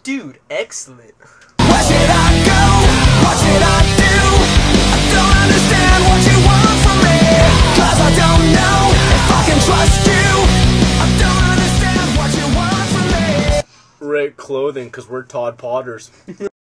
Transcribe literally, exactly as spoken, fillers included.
Dude, excellent. Where should I go? What should I do? I don't understand what you want from me. Cause I don't know if I can trust you. I don't understand what you want from me. Right clothing, cause we're Todd Potters.